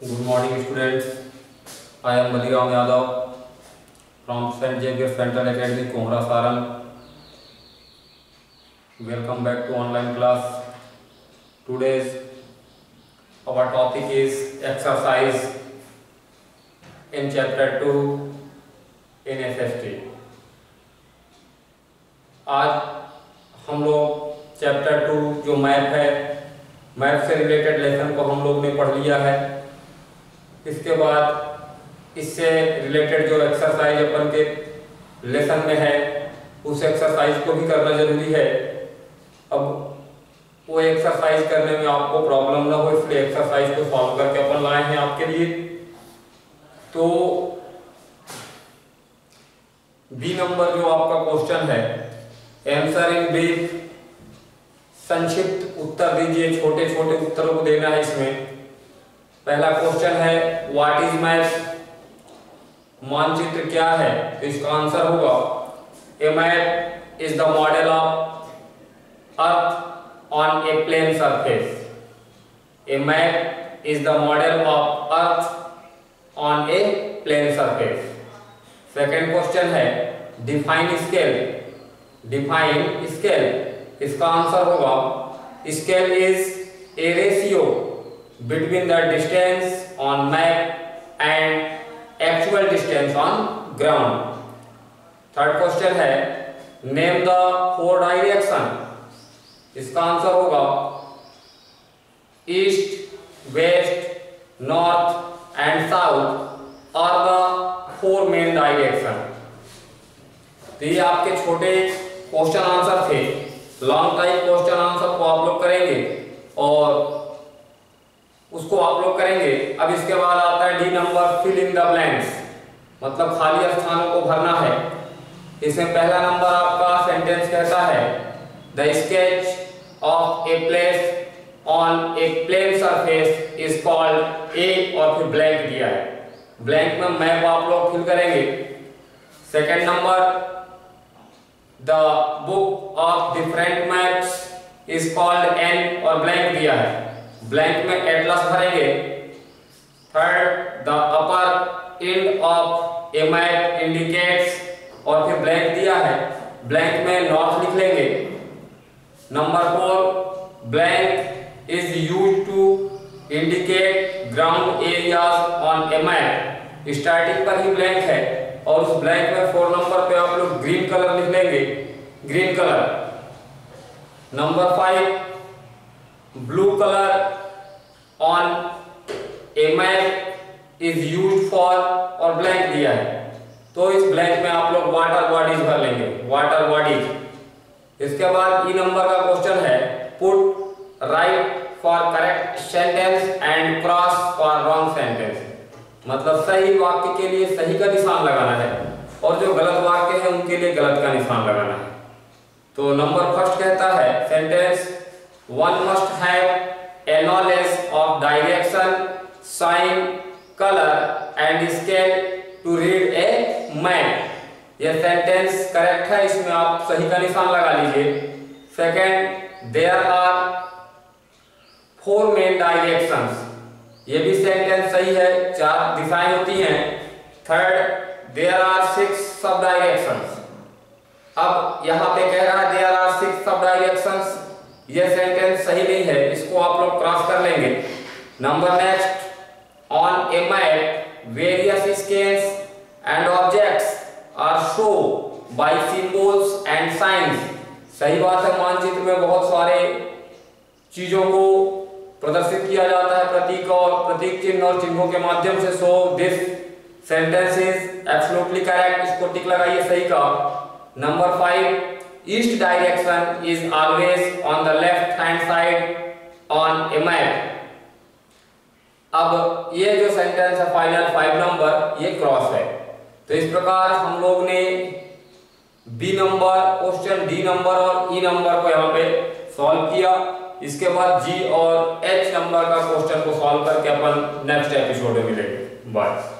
Good morning, students. I am Baliram Yadav from St. Xavier Central Academy, Kohra, Saran. Welcome back to online class. Today's our topic is exercise in chapter 2 in SST. आज हम लोग chapter 2 जो math है, math से related lesson को हम लोग ने पढ़ लिया है। इसके बाद इससे रिलेटेड जो एक्सरसाइज अपन के लेसन में है उस एक्सरसाइज को भी करना जरूरी है। अब वो एक्सरसाइज करने में आपको प्रॉब्लम ना हो, इसलिए एक्सरसाइज को सॉल्व करके अपन लाए हैं आपके लिए। तो बी नंबर जो आपका क्वेश्चन है, आंसर इन ब्रीफ, संक्षिप्त उत्तर दीजिए। छोटे छोटे उत्तरों को देना है इसमें। पहला क्वेश्चन है व्हाट इज मैप, मानचित्र क्या है? तो इसका आंसर होगा a map is the model of earth on a plane surface. A map is the model of earth on a plane surface. Second question है डिफाइन स्केल, डिफाइन स्केल। इसका answer होगा scale is a ratio between the distance on map and actual distance on ground. Third question है name the 4 direction. इसका answer होगा east, west, north and south are the 4 main direction. तो ये आपके छोटे question answer थे। Long type question answer को आप लोग करेंगे और उसको आप लोग करेंगे। अब इसके बाद आता है D number fill in the blanks, मतलब खाली स्थानों को भरना है। इसमें पहला नंबर आपका सेंटेंस कहता है the sketch of a place on a plane surface is called a, और फिर ब्लैंक दिया है। ब्लैंक में मैप आप लोग फिल करेंगे। Second number the book of different maps is called an, और ब्लैंक दिया है। ब्लैंक में एटलस भरेंगे। Third the upper end of a map indicates, और फिर ब्लैंक दिया है। ब्लैंक में नॉर्थ लिख लेंगे। Number 4 blank is used to indicate ground areas on a map. Starting पर ही ब्लैंक है और उस ब्लैंक में 4 नंबर पे आप लोग ग्रीन कलर लिख लेंगे, green colour. Number 5 blue colour on a map is used for, और ब्लैंक दिया है तो इस ब्लैंक में आप लोग वाटर बॉडीज भर लेंगे, वाटर बॉडीज। इसके बाद ई नंबर का क्वेश्चन है put right for correct sentence and cross for wrong sentence, मतलब सही वाक्य के लिए सही का निशान लगाना है और जो गलत वाक्य है उनके लिए गलत का निशान लगाना है। तो नंबर फर्स्ट कहता है sentence one must have a knowledge of direction, sign, color and scale to read a map। यह सेंटेंस करेक्ट है, इसमें आप सही का निशान लगा लीजिए। Second there are 4 main directions, ये भी सेंटेंस सही है, 4 दिशाएं होती हैं। थर्ड there are 6 सब डायरेक्शंस। अब यहाँ पे कह रहा है there are 6 सब डायरेक्शंस, यह सेंटेंस सही नहीं है, इसको आप लोग क्रॉस कर लेंगे। Number next on a map various scales and objects are show by symbols and signs. सही बात है, मानचित्र में बहुत सारे चीजों को प्रदर्शित किया जाता है, प्रतीक और प्रतीक चिन्ह और चिन्हों के माध्यम से। So this sentence is absolutely correct, इसको टिक लगाइए सही का। Number 5 east direction is always on the left hand side on a map. अब ये जो सेंटेंस है फाइनल 5 नंबर, ये क्रॉस है। तो इस प्रकार हम लोग ने B number question, D number और ई नंबर को यहाँ पे सॉल्व किया। इसके बाद जी और एच नंबर का क्वेश्चन को सॉल्व करके अपन नेक्स्ट एपिसोड में मिलेंगे। बाय।